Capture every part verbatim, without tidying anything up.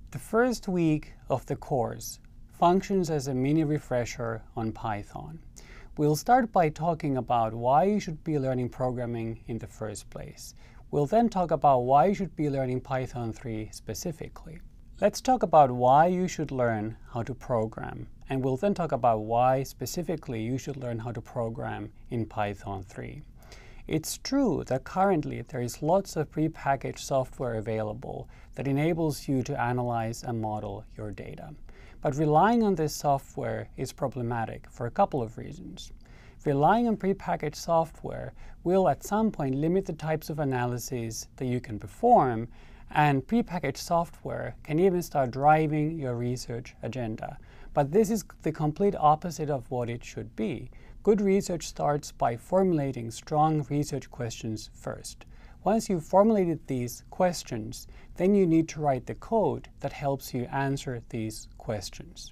The first week of the course functions as a mini refresher on Python. We'll start by talking about why you should be learning programming in the first place. We'll then talk about why you should be learning Python three specifically. Let's talk about why you should learn how to program, and we'll then talk about why specifically you should learn how to program in Python three. It's true that currently there is lots of prepackaged software available that enables you to analyze and model your data. But relying on this software is problematic for a couple of reasons. Relying on prepackaged software will at some point limit the types of analyses that you can perform, and prepackaged software can even start driving your research agenda. But this is the complete opposite of what it should be. Good research starts by formulating strong research questions first. Once you've formulated these questions, then you need to write the code that helps you answer these questions.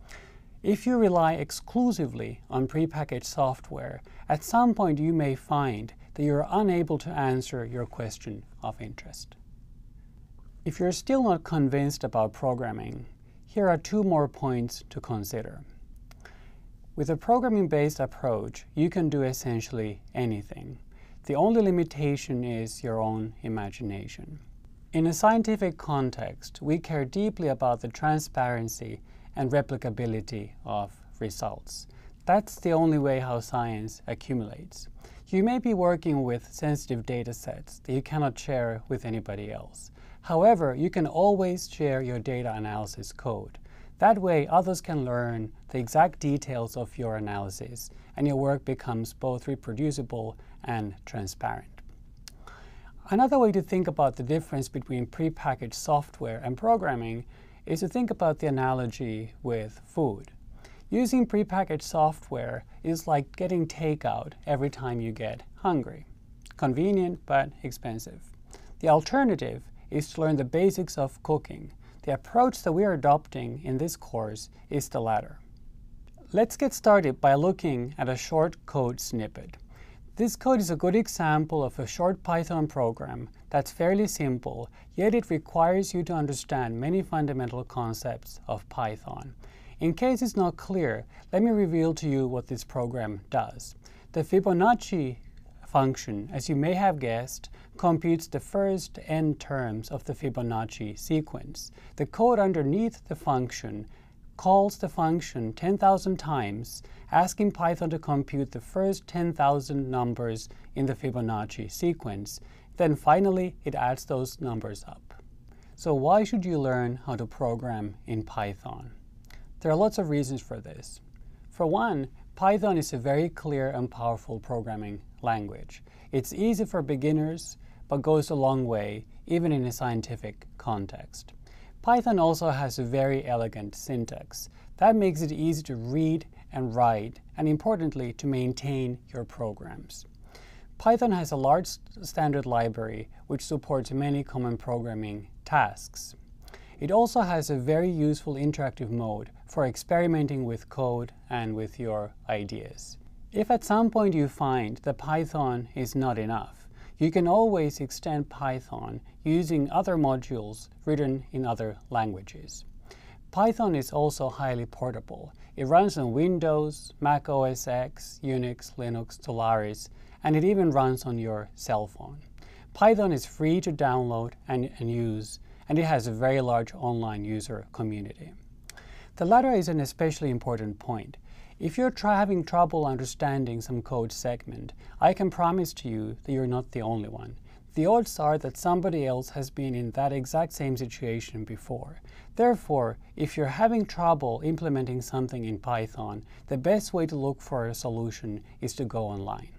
If you rely exclusively on prepackaged software, at some point you may find that you're unable to answer your question of interest. If you're still not convinced about programming, here are two more points to consider. With a programming-based approach, you can do essentially anything. The only limitation is your own imagination. In a scientific context, we care deeply about the transparency and replicability of results. That's the only way how science accumulates. You may be working with sensitive data sets that you cannot share with anybody else. However, you can always share your data analysis code. That way, others can learn the exact details of your analysis, and your work becomes both reproducible and transparent. Another way to think about the difference between prepackaged software and programming is to think about the analogy with food. Using prepackaged software is like getting takeout every time you get hungry. Convenient, but expensive. The alternative is to learn the basics of cooking. The approach that we are adopting in this course is the latter. Let's get started by looking at a short code snippet. This code is a good example of a short Python program that's fairly simple, yet it requires you to understand many fundamental concepts of Python. In case it's not clear, let me reveal to you what this program does. The Fibonacci function, as you may have guessed, computes the first n terms of the Fibonacci sequence. The code underneath the function calls the function ten thousand times, asking Python to compute the first ten thousand numbers in the Fibonacci sequence. Then finally, it adds those numbers up. So why should you learn how to program in Python? There are lots of reasons for this. For one, Python is a very clear and powerful programming language. It's easy for beginners, but goes a long way, even in a scientific context. Python also has a very elegant syntax. That makes it easy to read and write, and importantly, to maintain your programs. Python has a large standard library which supports many common programming tasks. It also has a very useful interactive mode for experimenting with code and with your ideas. If at some point you find that Python is not enough, you can always extend Python using other modules written in other languages. Python is also highly portable. It runs on Windows, Mac O S X, Unix, Linux, Solaris, and it even runs on your cell phone. Python is free to download and, and use, and it has a very large online user community. The latter is an especially important point. If you're try having trouble understanding some code segment, I can promise to you that you're not the only one. The odds are that somebody else has been in that exact same situation before. Therefore, if you're having trouble implementing something in Python, the best way to look for a solution is to go online.